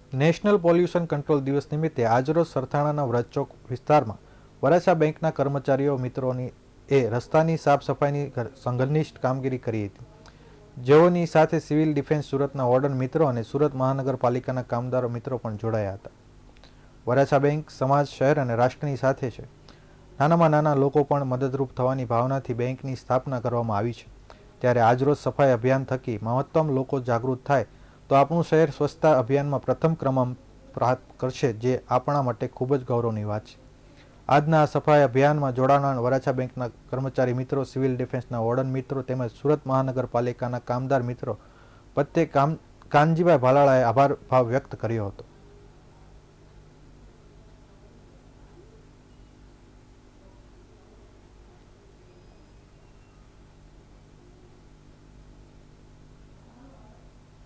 National pollution control દિવસ નિમિત્તે આજરોજ સરથાણાના વ્રજચોક વિસ્તારમાં વરાછા બેંકના કર્મચારીઓ મિત્રોની રસ્તાની સાફ સફાઈની સંઘનિષ્ઠ કામગીરી કરી હતી, જેઓની સાથે સિવિલ ડિફેન્સ સુરતના વોર્ડન મિત્રો અને સુરત મહાનગરપાલિકાના કામદારો મિત્રો પણ જોડાયા હતા. વરાછા બેંક સમાજ, શહેર અને રાષ્ટ્રની સાથે છે. નાનામાં નાના લોકો પણ મદદરૂપ થવાની ભાવનાથી બેંકની સ્થાપના કરવામાં આવી છે. ત્યારે આજરોજ સફાઈ અભિયાન થકી મહત્તમ લોકો જાગૃત થાય તો આપણું શહેર સ્વચ્છતા અભિયાનમાં પ્રથમ ક્રમ પ્રાપ્ત કરશે, જે આપણા માટે ખૂબ જ ગૌરવની વાત છે. આજના સફાઈ અભિયાનમાં જોડાનાર વરાછા બેંકના કર્મચારી મિત્રો, સિવિલ ડિફેન્સના વોર્ડન મિત્રો તેમજ સુરત મહાનગરપાલિકાના કામદાર મિત્રો પ્રત્યે કાનજીભાઈ ભાલાળાએ આભાર ભાવ વ્યક્ત કર્યો હતો.